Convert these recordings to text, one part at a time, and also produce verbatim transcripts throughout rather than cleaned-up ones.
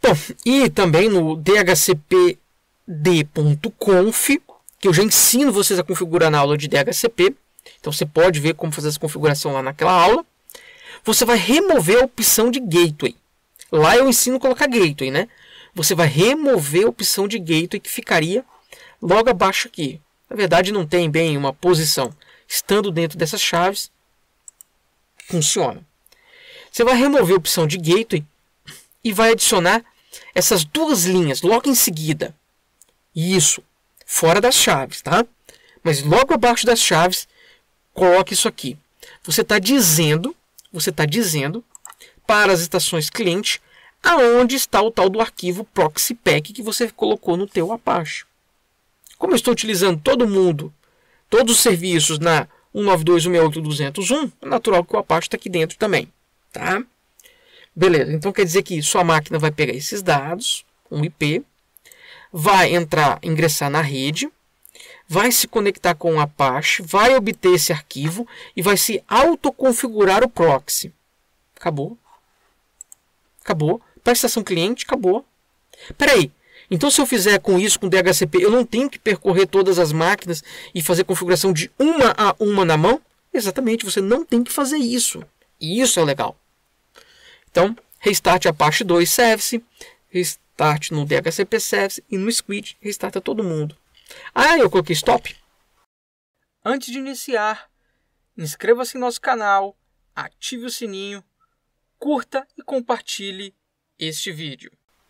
Bom, e também no d h c p d ponto conf, que eu já ensino vocês a configurar na aula de D H C P. Então você pode ver como fazer essa configuração lá naquela aula. Você vai remover a opção de Gateway. Lá eu ensino a colocar Gateway, né? Você vai remover a opção de Gateway que ficaria logo abaixo aqui. Na verdade não tem bem uma posição. Estando dentro dessas chaves, funciona. Você vai remover a opção de Gateway e vai adicionar essas duas linhas logo em seguida. Isso, fora das chaves, tá? Mas logo abaixo das chaves, coloque isso aqui. Você está dizendo, você está dizendo para as estações cliente aonde está o tal do arquivo proxypack que você colocou no teu Apache. Como eu estou utilizando todo mundo, todos os serviços na um nove dois ponto um seis oito ponto duzentos e um, é natural que o Apache está aqui dentro também, tá? Beleza, então quer dizer que sua máquina vai pegar esses dados, um I P, vai entrar, ingressar na rede, vai se conectar com o Apache, vai obter esse arquivo e vai se autoconfigurar o proxy. Acabou. Acabou. Para a estação cliente, acabou. Espera aí. Então se eu fizer com isso, com D H C P, eu não tenho que percorrer todas as máquinas e fazer configuração de uma a uma na mão? Exatamente, você não tem que fazer isso. E isso é legal. Então, restart Apache dois Service, restart no D H C P Service e no Squid, restarta todo mundo. Ah, eu coloquei stop. Antes de iniciar, inscreva-se em nosso canal, ative o sininho, curta e compartilhe este vídeo.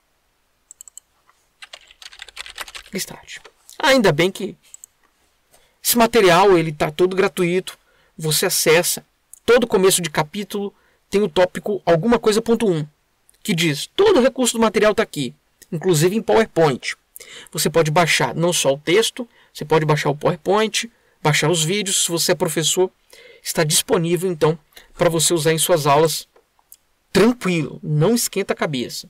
Restart. Ainda bem que esse material ele está todo gratuito. Você acessa. Todo começo de capítulo tem o tópico alguma coisa ponto um, que diz todo o recurso do material está aqui, inclusive em PowerPoint. Você pode baixar não só o texto, você pode baixar o PowerPoint, baixar os vídeos. Se você é professor, está disponível então para você usar em suas aulas tranquilo, não esquenta a cabeça.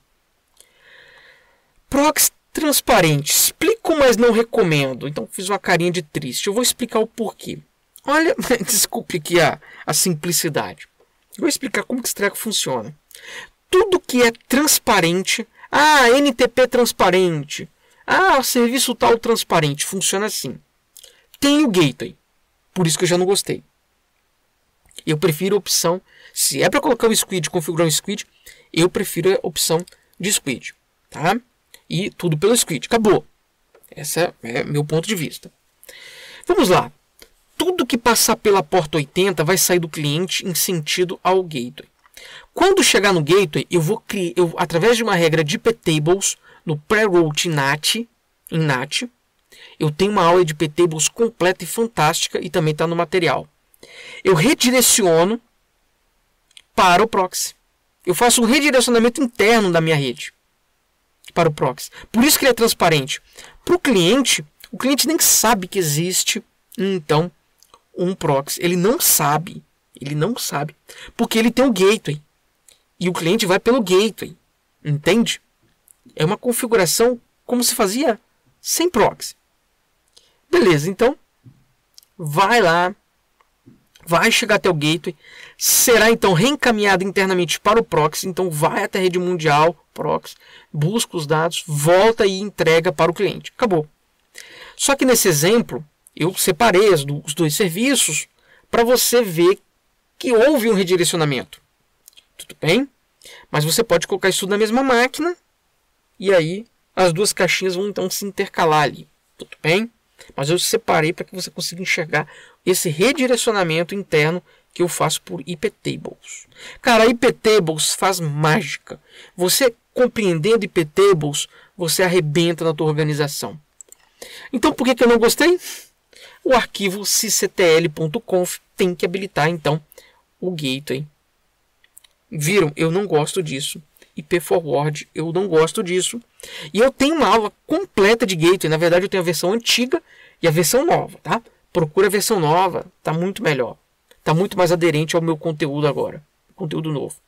Proxy transparente, explico, mas não recomendo. Então fiz uma carinha de triste. Eu vou explicar o porquê. Olha, desculpe aqui a, a simplicidade. Eu vou explicar como que esse treco funciona. Tudo que é transparente, ah, N T P transparente, ah, serviço tal transparente, funciona assim. Tem o gateway, por isso que eu já não gostei. Eu prefiro a opção, se é para colocar um squid, configurar um squid, eu prefiro a opção de squid, tá? E tudo pelo squid, acabou. Esse é meu ponto de vista. Vamos lá. Tudo que passar pela porta oitenta vai sair do cliente em sentido ao gateway. Quando chegar no gateway, eu vou criar, eu, através de uma regra de iptables, no pre-route N A T, em N A T, eu tenho uma aula de iptables completa e fantástica e também está no material. Eu redireciono para o proxy. Eu faço um redirecionamento interno da minha rede para o proxy. Por isso que ele é transparente. Para o cliente, o cliente nem sabe que existe, então, um proxy. Ele não sabe. Ele não sabe. Porque ele tem o gateway. E o cliente vai pelo gateway. Entende? É uma configuração como se fazia sem proxy. Beleza, então, vai lá. Vai chegar até o gateway. Será, então, reencaminhado internamente para o proxy. Então, vai até a rede mundial, proxy, busca os dados, volta e entrega para o cliente. Acabou. Só que nesse exemplo, eu separei os dois serviços para você ver que houve um redirecionamento. Tudo bem? Mas você pode colocar isso tudo na mesma máquina e aí as duas caixinhas vão então se intercalar ali. Tudo bem? Mas eu separei para que você consiga enxergar esse redirecionamento interno que eu faço por iptables. Cara, a iptables faz mágica. Você compreendendo iptables, você arrebenta na tua organização. Então, por que, que eu não gostei? O arquivo sysctl ponto conf tem que habilitar, então, o gateway. Viram? Eu não gosto disso. I P forward, eu não gosto disso. E eu tenho uma aula completa de gateway. Na verdade, eu tenho a versão antiga e a versão nova, tá? Procura a versão nova, tá muito melhor. Tá muito mais aderente ao meu conteúdo agora. Conteúdo novo.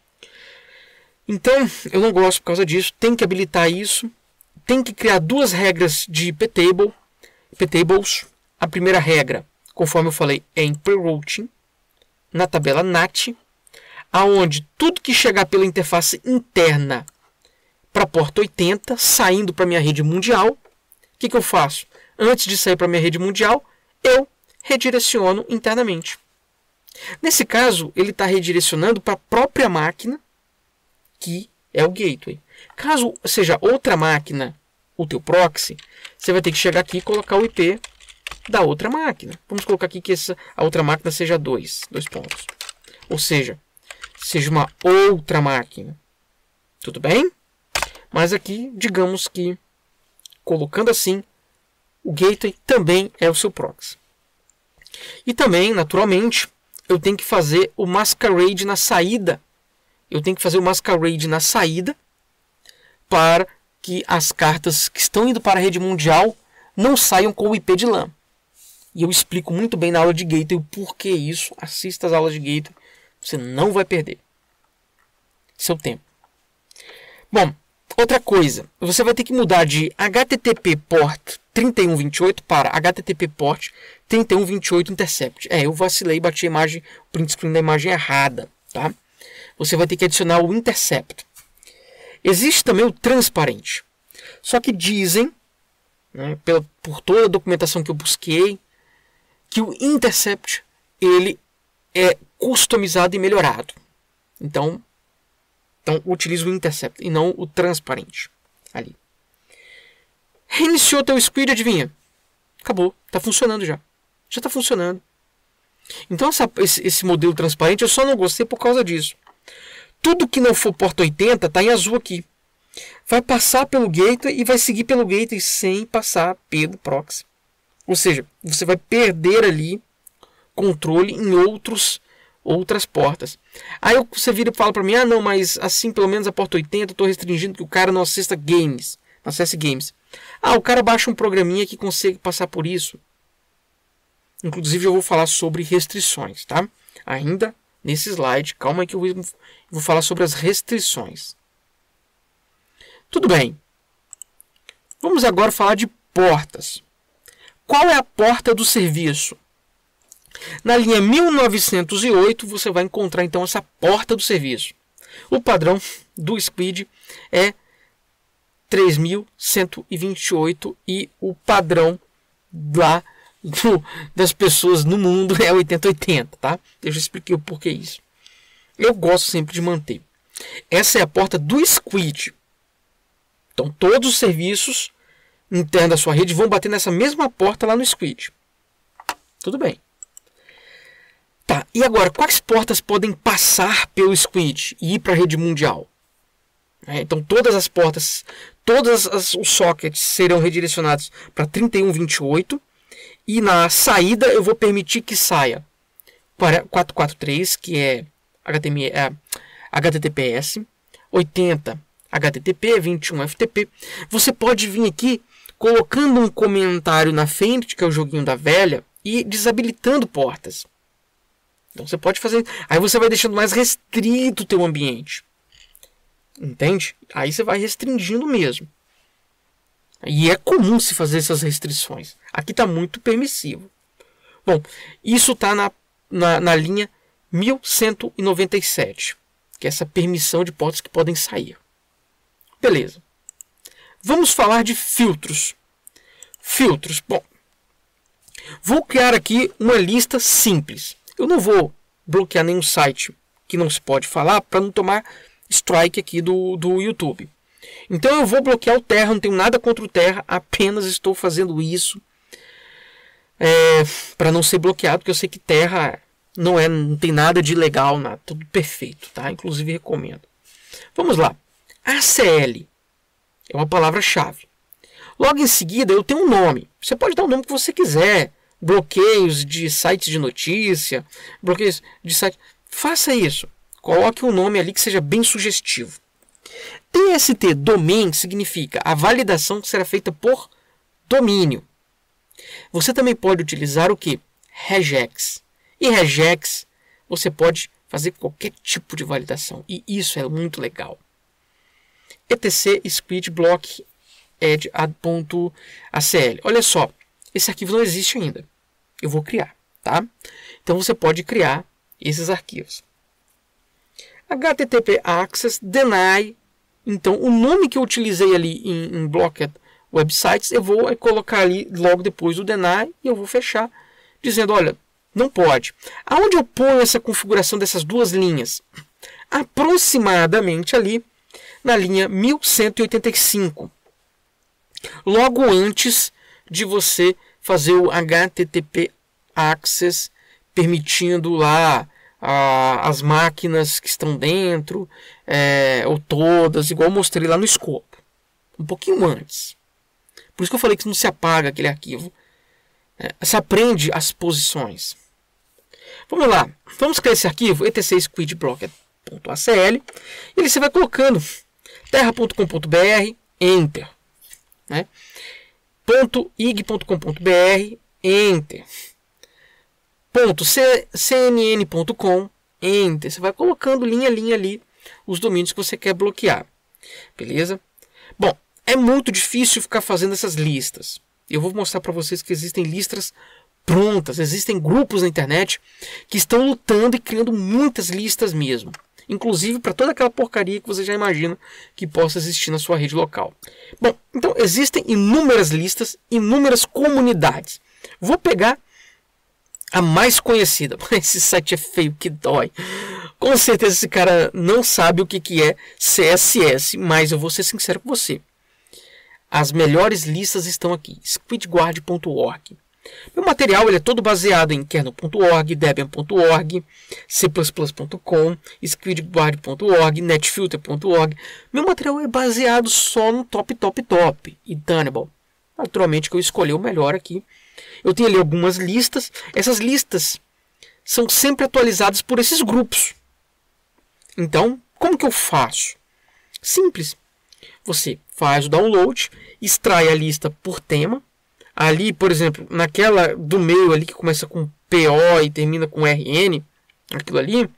Então, eu não gosto por causa disso. Tem que habilitar isso. Tem que criar duas regras de iptable, iptables. A primeira regra, conforme eu falei, é em pre-routing, na tabela N A T, aonde tudo que chegar pela interface interna para a porta oitenta, saindo para a minha rede mundial. O que, que eu faço? Antes de sair para a minha rede mundial, eu redireciono internamente. Nesse caso, ele está redirecionando para a própria máquina, que é o gateway. Caso seja outra máquina, o teu proxy, você vai ter que chegar aqui e colocar o I P da outra máquina. Vamos colocar aqui que essa, a outra máquina seja dois, dois pontos. Ou seja, seja uma outra máquina. Tudo bem? Mas aqui, digamos que, colocando assim, o gateway também é o seu proxy. E também, naturalmente, eu tenho que fazer o masquerade na saída. Eu tenho que fazer o masquerade na saída para que as cartas que estão indo para a rede mundial não saiam com o I P de LAN. E eu explico muito bem na aula de gateway o porquê isso. Assista as aulas de gateway. Você não vai perder seu tempo. Bom, outra coisa. Você vai ter que mudar de H T T P port trinta e um vinte e oito para H T T P port trinta e um vinte e oito intercept. É, eu vacilei e bati a imagem, o print screen da imagem errada. Tá? Você vai ter que adicionar o intercept. Existe também o transparente. Só que dizem, né, pela, por toda a documentação que eu busquei, que o intercept ele é customizado e melhorado. Então, então utilize o intercept e não o transparente. Ali. Reiniciou teu squid, adivinha? Acabou. Está funcionando já. Já está funcionando. Então essa, esse, esse modelo transparente eu só não gostei por causa disso. Tudo que não for porta oitenta está em azul aqui. Vai passar pelo gateway e vai seguir pelo gateway sem passar pelo proxy. Ou seja, você vai perder ali controle em outros, outras portas. Aí você vira e fala para mim, ah não, mas assim pelo menos a porta oitenta eu estou restringindo que o cara não acessa games. Não acesse games. Ah, o cara baixa um programinha que consegue passar por isso. Inclusive eu vou falar sobre restrições, tá? Ainda nesse slide, calma aí que eu vou, vou falar sobre as restrições. Tudo bem. Vamos agora falar de portas. Qual é a porta do serviço? Na linha mil novecentos e oito você vai encontrar então essa porta do serviço. O padrão do squid é três mil cento e vinte e oito e o padrão lá do, das pessoas no mundo é oitenta oitenta, tá? Eu já expliquei o porquê isso. Eu gosto sempre de manter. Essa é a porta do squid. Então todos os serviços internos da sua rede vão bater nessa mesma porta lá no squid. Tudo bem. Tá, e agora, quais portas podem passar pelo squid e ir para a rede mundial? É, então todas as portas, todos os sockets serão redirecionados para trinta e um vinte e oito. E na saída eu vou permitir que saia para quatrocentos e quarenta e três, que é H T M L, é, H T T P S, oitenta H T T P, vinte e um F T P. Você pode vir aqui colocando um comentário na frente, que é o joguinho da velha, e desabilitando portas. Então você pode fazer. Aí você vai deixando mais restrito o teu ambiente. Entende? Aí você vai restringindo mesmo. E é comum se fazer essas restrições. Aqui está muito permissivo. Bom, isso está na, na, na linha mil cento e noventa e sete, que é essa permissão de portas que podem sair. Beleza. Vamos falar de filtros. Filtros. Bom, vou criar aqui uma lista simples. Eu não vou bloquear nenhum site que não se pode falar para não tomar strike aqui do, do YouTube. Então eu vou bloquear o Terra, não tenho nada contra o Terra, apenas estou fazendo isso é, para não ser bloqueado, porque eu sei que Terra não, é, não tem nada de ilegal, nada, tudo perfeito, tá? Inclusive recomendo. Vamos lá. A C L é uma palavra-chave. Logo em seguida eu tenho um nome. Você pode dar o nome que você quiser. Bloqueios de sites de notícia, bloqueios de sites. Faça isso. Coloque um nome ali que seja bem sugestivo. T S T domain significa a validação que será feita por domínio. Você também pode utilizar o que? Regex. E regex você pode fazer qualquer tipo de validação. E isso é muito legal. etc squid block add.acl. Olha só, esse arquivo não existe ainda. Eu vou criar, tá? Então você pode criar esses arquivos. H T T P access deny Então, o nome que eu utilizei ali em, em Blocked Websites, eu vou colocar ali logo depois do deny e eu vou fechar, dizendo, olha, não pode. Aonde eu ponho essa configuração dessas duas linhas? Aproximadamente ali na linha mil cento e oitenta e cinco. Logo antes de você fazer o H T T P Access, permitindo lá a, as máquinas que estão dentro, é, ou todas, igual eu mostrei lá no escopo. Um pouquinho antes. Por isso que eu falei que não se apaga aquele arquivo. É, se aprende as posições. Vamos lá. Vamos criar esse arquivo, etc squidblocked.acl. E ele você vai colocando terra ponto com ponto br, enter. Né? .ig.com.br, enter. .cnn.com, enter. Você vai colocando linha a linha ali os domínios que você quer bloquear. Beleza? Bom, é muito difícil ficar fazendo essas listas. Eu vou mostrar para vocês que existem listas prontas. Existem grupos na internet que estão lutando e criando muitas listas mesmo. Inclusive para toda aquela porcaria que você já imagina que possa existir na sua rede local. Bom, então existem inúmeras listas, inúmeras comunidades. Vou pegar a mais conhecida. Esse site é feio que dói. Com certeza esse cara não sabe o que que é C S S, mas eu vou ser sincero com você. As melhores listas estão aqui, squidguard ponto org. Meu material ele é todo baseado em kernel ponto org, debian ponto org, c plus plus ponto com, squidguard ponto org, netfilter ponto org. Meu material é baseado só no top, top, top e Tenable. Naturalmente que eu escolhi o melhor aqui. Eu tenho ali algumas listas. Essas listas são sempre atualizadas por esses grupos. Então, como que eu faço? Simples. Você faz o download, extrai a lista por tema. Ali, por exemplo, naquela do meio ali que começa com P O e termina com R N, aquilo ali,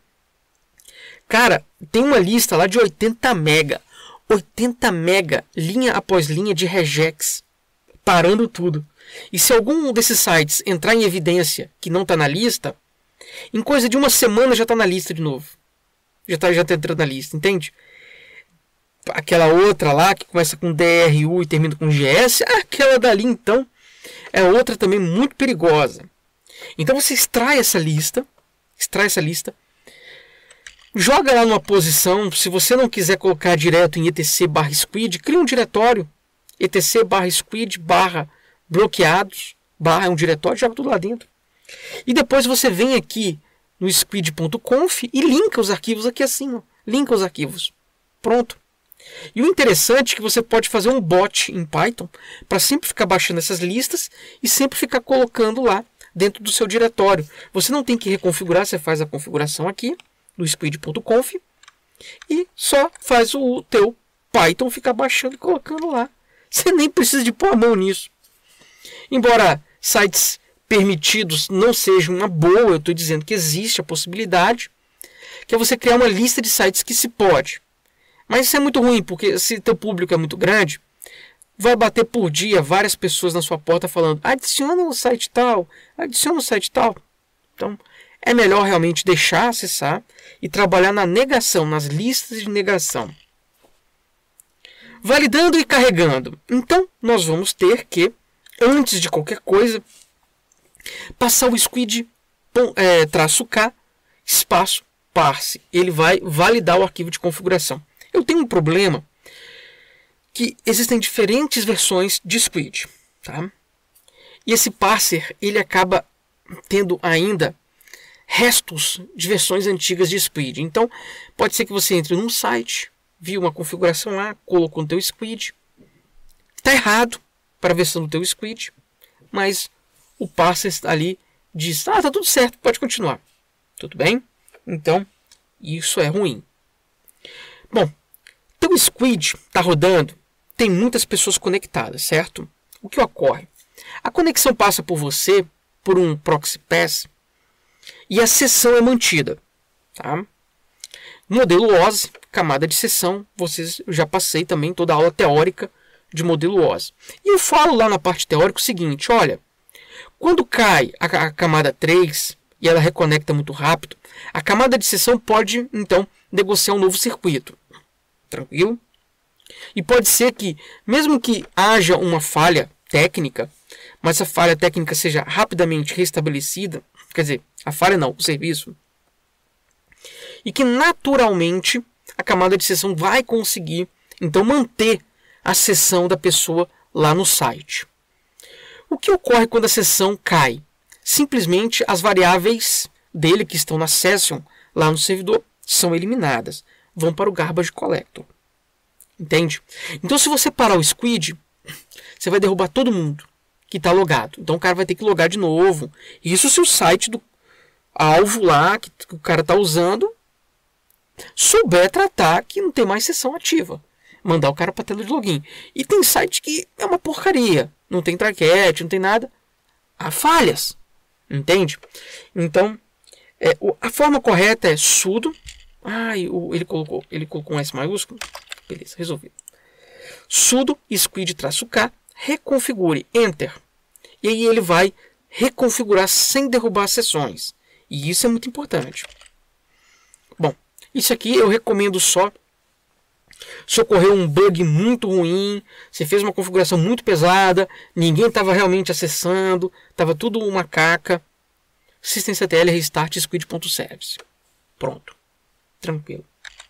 cara, tem uma lista lá de oitenta mega. oitenta mega, linha após linha de regex, parando tudo. E se algum desses sites entrar em evidência que não está na lista, em coisa de uma semana já está na lista de novo. Já está já tá entrando na lista, entende? Aquela outra lá que começa com D R U e termina com G S, aquela dali então é outra também muito perigosa. Então você extrai essa lista, extrai essa lista, joga lá numa posição. Se você não quiser colocar direto em etc barra squid, cria um diretório etc barra squid barra bloqueados, barra é um diretório, joga tudo lá dentro. E depois você vem aqui no squid ponto conf e linka os arquivos aqui assim, ó. Linka os arquivos. Pronto. E o interessante é que você pode fazer um bot em Python para sempre ficar baixando essas listas e sempre ficar colocando lá dentro do seu diretório. Você não tem que reconfigurar, você faz a configuração aqui no squid ponto conf e só faz o teu Python ficar baixando e colocando lá. Você nem precisa de pôr a mão nisso. Embora sites permitidos não sejam uma boa, eu estou dizendo que existe a possibilidade, que é você criar uma lista de sites que se pode. Mas isso é muito ruim, porque se teu público é muito grande, vai bater por dia várias pessoas na sua porta falando, adiciona um site tal, adiciona um site tal. Então, é melhor realmente deixar acessar e trabalhar na negação, nas listas de negação. Validando e carregando. Então, nós vamos ter que, antes de qualquer coisa, passar o squid é, traço K, espaço, parse. Ele vai validar o arquivo de configuração. Eu tenho um problema que existem diferentes versões de squid, tá? E esse parser ele acaba tendo ainda restos de versões antigas de squid. Então, pode ser que você entre num site, viu uma configuração lá, colocou no teu squid, está errado para a versão do teu squid, mas o parser ali diz, ah, tá tudo certo, pode continuar. Tudo bem? Então, isso é ruim. Bom, teu squid está rodando, tem muitas pessoas conectadas, certo? O que ocorre? A conexão passa por você, por um proxy pass, e a sessão é mantida. Tá? Modelo O S, camada de sessão, vocês eu já passei também toda a aula teórica de modelo O S. E eu falo lá na parte teórica o seguinte, olha, quando cai a, a camada três e ela reconecta muito rápido, a camada de sessão pode, então, negociar um novo circuito. Tranquilo? E pode ser que, mesmo que haja uma falha técnica, mas essa falha técnica seja rapidamente restabelecida, quer dizer, a falha não, o serviço, e que naturalmente a camada de sessão vai conseguir, então, manter a sessão da pessoa lá no site. O que ocorre quando a sessão cai? Simplesmente as variáveis dele que estão na session lá no servidor são eliminadas, vão para o garbage collector. Entende? Então, se você parar o squid, você vai derrubar todo mundo que está logado. Então, o cara vai ter que logar de novo. Isso se o site do alvo lá que o cara está usando souber tratar que não tem mais sessão ativa. Mandar o cara para a tela de login. E tem site que é uma porcaria. Não tem traquete, não tem nada. Há falhas. Entende? Então, é, a forma correta é sudo. Ah, ele colocou, ele colocou um S maiúsculo. Beleza, resolvido. Sudo squid-k, reconfigure, enter. E aí ele vai reconfigurar sem derrubar as sessões. E isso é muito importante. Bom, isso aqui eu recomendo só se ocorreu um bug muito ruim, você fez uma configuração muito pesada, ninguém estava realmente acessando, estava tudo uma caca. Systemctl restart squid.service. Pronto. Tranquilo.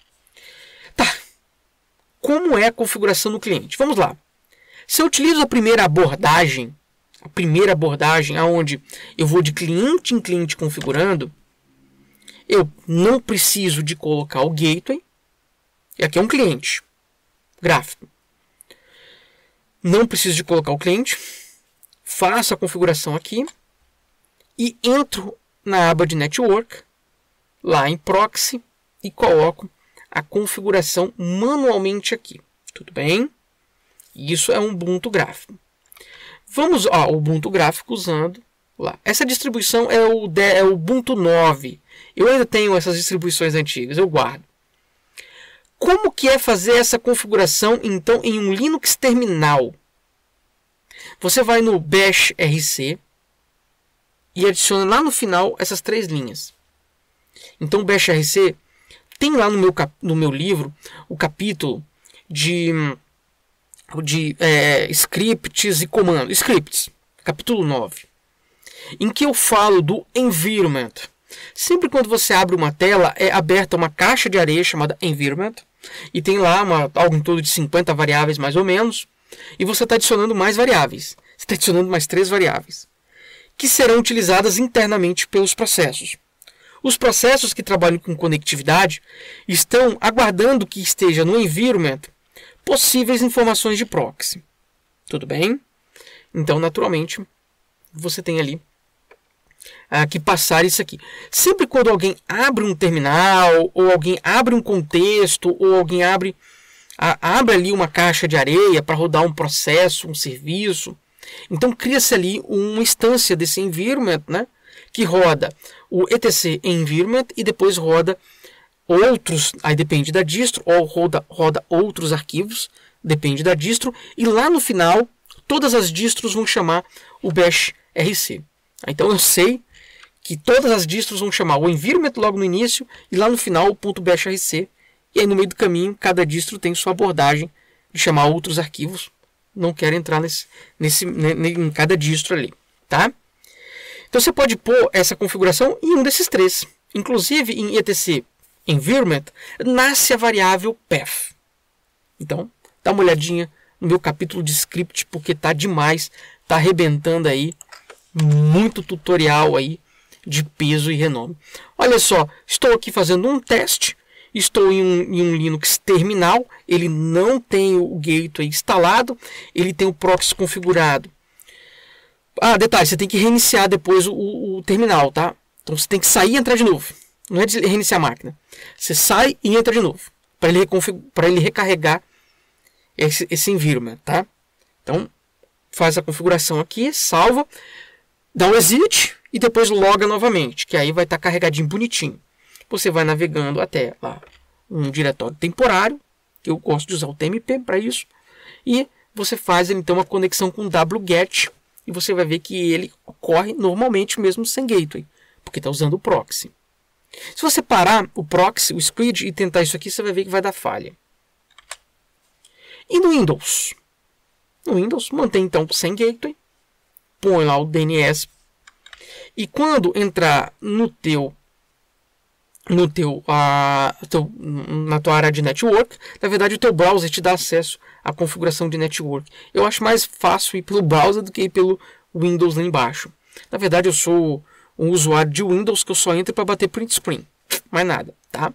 Tá. Como é a configuração no cliente? Vamos lá. Se eu utilizo a primeira abordagem, a primeira abordagem aonde eu vou de cliente em cliente configurando, eu não preciso de colocar o gateway. E aqui é um cliente gráfico. Não preciso de colocar o cliente. Faço a configuração aqui e entro na aba de network, lá em proxy, e coloco a configuração manualmente aqui. Tudo bem? Isso é um Ubuntu gráfico. Vamos ao Ubuntu gráfico usando lá. Essa distribuição é o, é o Ubuntu nove. Eu ainda tenho essas distribuições antigas, eu guardo. Como que é fazer essa configuração, então, em um Linux terminal? Você vai no bash rc e adiciona lá no final essas três linhas. Então, o bash rc tem lá no meu, no meu livro o capítulo de, de é, scripts e comandos. Scripts, capítulo nove. Em que eu falo do environment. Sempre quando você abre uma tela, é aberta uma caixa de areia chamada environment. E tem lá uma, algo em torno de cinquenta variáveis, mais ou menos. E você está adicionando mais variáveis. Você está adicionando mais três variáveis. Que serão utilizadas internamente pelos processos. Os processos que trabalham com conectividade estão aguardando que esteja no environment possíveis informações de proxy. Tudo bem? Então, naturalmente, você tem ali ah, que passar isso aqui. Sempre quando alguém abre um terminal, ou alguém abre um contexto, ou alguém abre, ah, abre ali uma caixa de areia para rodar um processo, um serviço, então cria-se ali uma instância desse environment, né, que roda o etc environment e depois roda outros, aí depende da distro, ou roda, roda outros arquivos, depende da distro, e lá no final todas as distros vão chamar o bash rc. Então eu sei que todas as distros vão chamar o environment logo no início e lá no final o ponto .bashrc. E aí no meio do caminho cada distro tem sua abordagem de chamar outros arquivos. Não quero entrar nesse, nesse, em cada distro ali, tá? Então você pode pôr essa configuração em um desses três. Inclusive em etc environment nasce a variável path. Então dá uma olhadinha no meu capítulo de script porque tá demais, tá arrebentando aí, muito tutorial aí de peso e renome. Olha só, estou aqui fazendo um teste, estou em um, em um Linux terminal, ele não tem o gateway instalado, ele tem o proxy configurado. Ah, detalhe, você tem que reiniciar depois o, o, o terminal, tá? Então você tem que sair e entrar de novo. Não é de reiniciar a máquina. Você sai e entra de novo, para ele, para ele recarregar esse, esse environment, tá? Então, faz a configuração aqui, salva, dá um exit e depois loga novamente, que aí vai estar carregadinho bonitinho. Você vai navegando até lá um diretório temporário, que eu gosto de usar o T M P para isso, e você faz então uma conexão com o wget e você vai ver que ele ocorre normalmente mesmo sem gateway, porque está usando o proxy. Se você parar o proxy, o squid, e tentar isso aqui, você vai ver que vai dar falha. E no Windows? No Windows, mantém então sem gateway, põe lá o D N S, e quando entrar no teu, no teu, uh, teu, na tua área de network, na verdade o teu browser te dá acesso à configuração de network. Eu acho mais fácil ir pelo browser do que ir pelo Windows lá embaixo. Na verdade eu sou um usuário de Windows que eu só entro para bater print screen, mais nada, tá?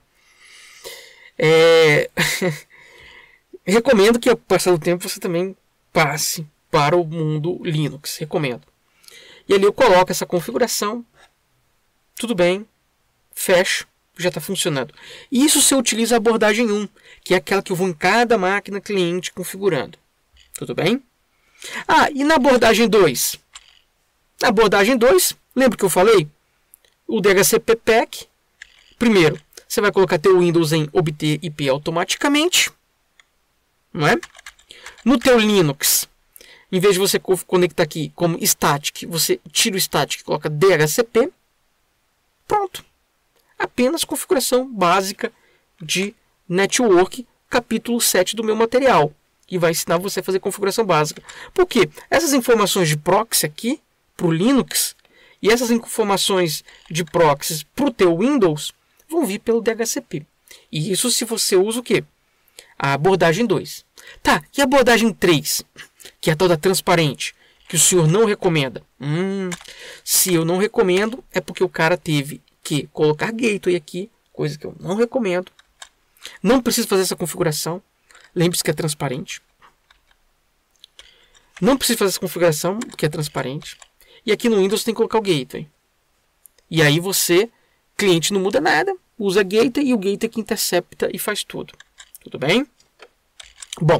É... Recomendo que, ao passar do tempo, você também passe para o mundo Linux. Recomendo. E ali eu coloco essa configuração. Tudo bem. Fecho. Já está funcionando. E isso se eu utilizo a abordagem um, que é aquela que eu vou em cada máquina cliente configurando. Tudo bem? Ah, e na abordagem dois? Na abordagem dois, lembra que eu falei? O D H C P P A C. Primeiro, você vai colocar teu Windows em obter I P automaticamente. Não é? No teu Linux, em vez de você conectar aqui como static, você tira o static e coloca D H C P. Pronto. Apenas configuração básica de network, capítulo sete do meu material, que vai ensinar você a fazer configuração básica. Por quê? Essas informações de proxy aqui, para o Linux, e essas informações de proxies para o teu Windows, vão vir pelo D H C P. E isso se você usa o quê? A abordagem dois. Tá, e a abordagem três, que é a toda transparente, que o senhor não recomenda? Hum, se eu não recomendo, é porque o cara teve que colocar gateway aqui, coisa que eu não recomendo. Não preciso fazer essa configuração. Lembre-se que é transparente. Não preciso fazer essa configuração, porque é transparente. E aqui no Windows tem que colocar o gateway. E aí você, cliente, não muda nada, usa gateway e o gateway que intercepta e faz tudo. Tudo bem? Bom,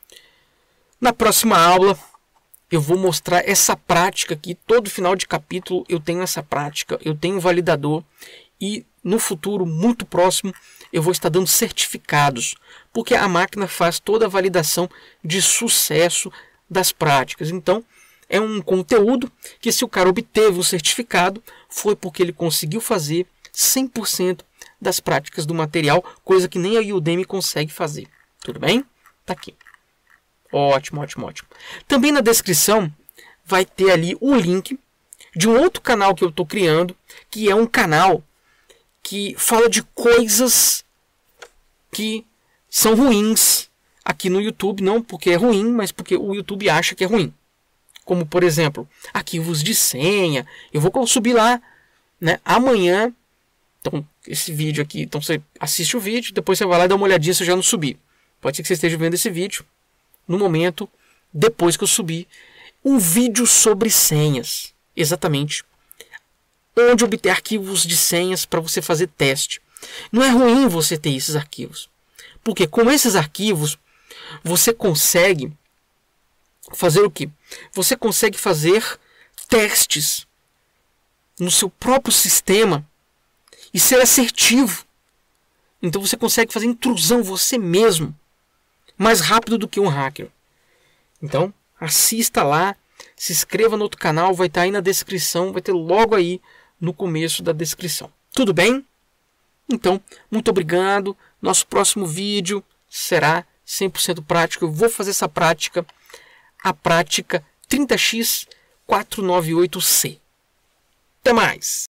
na próxima aula eu vou mostrar essa prática aqui. Todo final de capítulo eu tenho essa prática, eu tenho um validador e no futuro muito próximo eu vou estar dando certificados, porque a máquina faz toda a validação de sucesso das práticas. Então é um conteúdo que, se o cara obteve um certificado, foi porque ele conseguiu fazer cem por cento das práticas do material, coisa que nem a Udemy consegue fazer. Tudo bem? Tá aqui. Ótimo, ótimo, ótimo. Também na descrição vai ter ali o link de um outro canal que eu estou criando, que é um canal que fala de coisas que são ruins aqui no YouTube. Não porque é ruim, mas porque o YouTube acha que é ruim. Como, por exemplo, arquivos de senha. Eu vou subir lá, né, amanhã. Então, esse vídeo aqui. Então, você assiste o vídeo, depois você vai lá e dá uma olhadinha se eu já não subi. Pode ser que você esteja vendo esse vídeo no momento depois que eu subir um vídeo sobre senhas. Exatamente. Onde obter arquivos de senhas para você fazer teste. Não é ruim você ter esses arquivos. Porque com esses arquivos você consegue fazer o quê? Você consegue fazer testes no seu próprio sistema e ser assertivo. Então você consegue fazer intrusão você mesmo mais rápido do que um hacker. Então assista lá, se inscreva no outro canal, vai estar aí na descrição, vai ter logo aí no começo da descrição. Tudo bem? Então, muito obrigado. Nosso próximo vídeo será cem por cento prático. Eu vou fazer essa prática, a prática trinta x quatrocentos e noventa e oito C. Até mais!